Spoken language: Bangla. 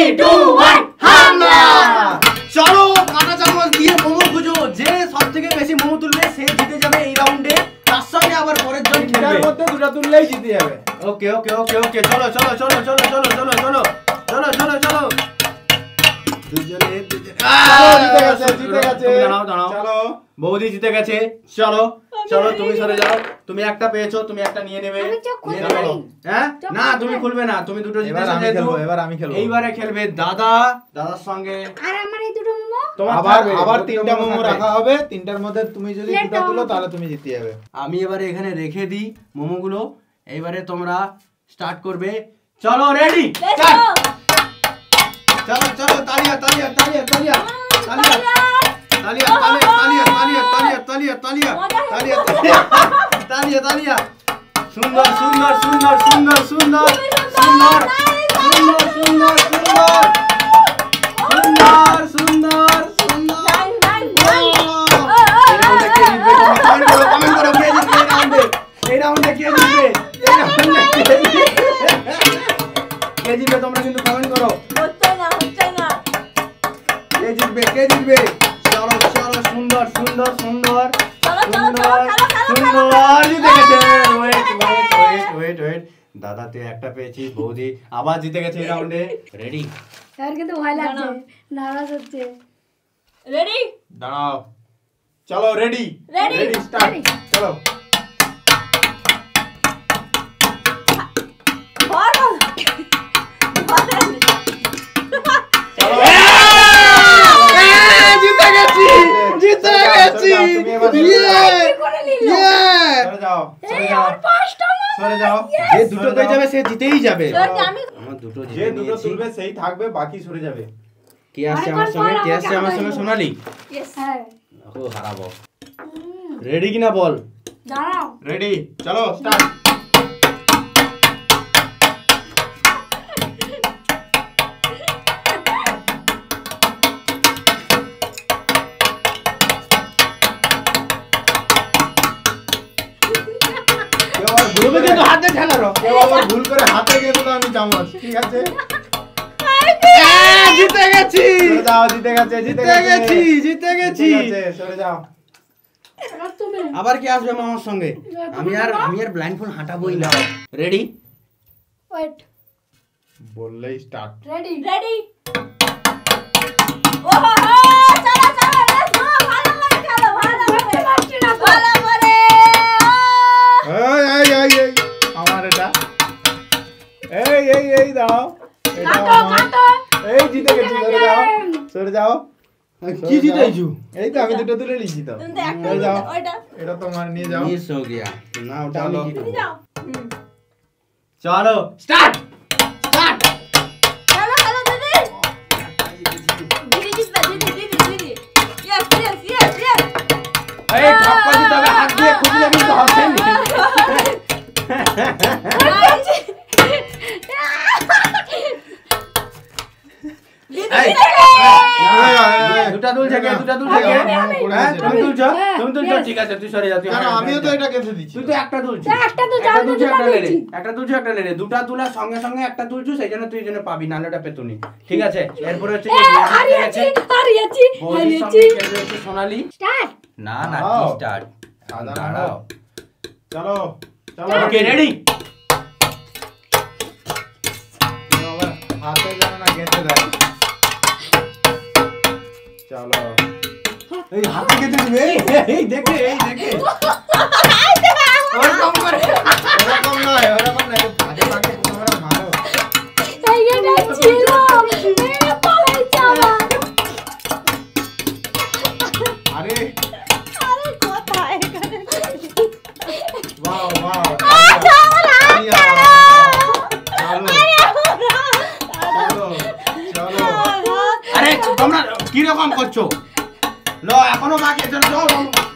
2 1 হামলা। চলো কাঁটা চামচ দিয়ে মোমো খুঁজো, যে সবথেকে বেশি মোমো তুলবে সে জিতে যাবে এই রাউন্ডে। তার সঙ্গে আবার পরের জন খেলবে, এর মধ্যে দুটো তুললেই জিতে যাবে। ওকে ওকে ওকে ওকে চলো চলো চলো চলো চলো চলো চলো চলো চলো চলো দুজনে জিতে গেছে। দাঁড়াও দাঁড়াও, চলো বৌদি জিতে গেছে। চলো চলো তুমি সরে যাও, তুমি একটা পেয়েছো, তুমি একটা নিয়ে নেবে। হ্যাঁ না তুমি খুলবে না, তুমি দুটো জিতেছো যেহেতু এবার আমি খেলবো। এইবারে খেলবে দাদা, দাদার সঙ্গে। আর আমার এই দুটো মোমো তোমার আবার তিনটা মোমো রাখা হবে, তিনটার মধ্যে তুমি যদি দুটো তুলো তাহলে তুমি জিতে যাবে। আমি এবারে এখানে রেখে দিই মোমোগুলো, এইবারে তোমরা স্টার্ট করবে। চলো রেডি স্টার্ট। চলো চলো তালিয়া তালিয়া তালিয়া তালিয়া তালিয়া তালিয়া তালিয়া তালিয়া তালিয়া তালিয়া তালিয়া তালিয়া তালিয়া তালিয়া। সুন্দর সুন্দর সুন্দর সুন্দর সুন্দর সুন্দর সুন্দর সুন্দর সুন্দর সুন্দর সুন্দর। কমেন্ট করো কে জিতবে এই রাউন্ডে, কে জিতবে এই রাউন্ডে, কে জিতবে তোমরা কিন্তু কমেন্ট করো। কে জিতবে কে জিতবে। চলো চলো সুন্দর সুন্দর সুন্দর সুন্দর সুন্দর জিতে গেছে। Wait wait wait wait wait, দাদা তুই একটা পেয়েছিস, বৌদি আবার জিতে গেছে এই রাউন্ডে। রেডি? আর কিন্তু ভয় লাগছে, নারাজ হচ্ছে। রেডি? দাঁড়াও, চলো রেডি Ready? Ready start. চলো জিতে গেছি জিতে গেছি। সরে যাও সরে যাও সরে যাও। যে দুটো পেয়ে যাবে সে জিতেই যাবে। আমি আমার দুটো যে জিতে দুটো নিয়েছি। তুলবে সেই থাকবে, বাকি সরে যাবে। কে আসছে আমার সঙ্গে, কে আসছে আমার সঙ্গে? সোনালি। হ্যাঁ ও হারাবো। রেডি কিনা বল। দাঁড়াও রেডি চলো স্টার্ট। তুমি কিন্তু হাতে ঠেলারো। কেউ আবার ভুল করে হাতে গিয়ে দিল আমি চামচ, ঠিক আছে? জিতে গেছি সরে যাও, জিতে গেছে জিতে গেছি জিতে গেছি। সরে যাও। তুমি আবার কি আসবে মামার সঙ্গে? আমি আর ব্লাইন্ড ফোন হাঁটাবোই না। রেডি? ওয়েট বললেই স্টার্ট। Ready ready? ওহো চলো চলো লেটস গো। ভালো করে খেলো, ভালো করে পারছি না তো। ভালো করে। এই এই এই আমার এটা, এই এই এই দাও, এটা কাটো আমার। কাটো এই জিতে গেছি, সরে যাও সরে যাও। কি জিতেছো? এই তো আমি দুটো তুলে নিয়েছি তো। তুমি তো একটা সরে যাও, ওইটা এটা তোমার নিয়ে যাও। মিস হো গয়া। না ওটা আমি চলো। কি তুমি করব? যাও। চলো স্টার্ট স্টার্ট। চলো চলো দিদি। দিদি জিতবে, দিদি দিদি দিদি। Yes yes yes yes. এই ধাক্কা দিতে হবে, হাত দিয়ে খুঁজলে কিন্তু হবে না। এই, দুটা তুলছে কে? দুটা তুলছে কে? হ্যাঁ, তুমি তুলছো? তুমি তুলছো, ঠিক আছে তুই সরে যা। তুই কেন হাত আমিও তো দে। এটা কেটে দিচ্ছি। তুই তো একটা তুলছিস। একটা তুলছি, একটা আমি তুলছো, দুটো একটা লেলে। তুলছি। একটা তুলছো, একটা লেলে। দুটা তুলার সঙ্গে সঙ্গে একটা তুলছো, সেই জন্য তুই জন্য পাবি, নাহলে ওটা পেতুনি। ঠিক আছে? এরপরে হচ্ছে যে বৌদি হারিয়েছি খেলেছে। হারিয়েছি বৌদির হারিয়েছি। সঙ্গে খেলবে হচ্ছে সোনালি। স্টার্ট না না কি দাঁড়াও। স্টার্ট? দাঁড়াও। দাঁড়াও। চলো চলো। Okay ready? আবার হাতে যেন না গেঁথে দেয়। চলো এই হাতে কেটে দিবে। এই দেখে এই দেখে। ওরকম করে। ওরকম নয়, ওরকম নয়, ফাঁকে ফাঁকে তোমরা মারো। এইটা ছিল এটা পালাইছে আমার। আরে আরে কোথায় এখানে? Wow wow. চলো চলো চলো। আরে তোমরা কি রকম করছো? লো এখনো বাকি আছে, চলো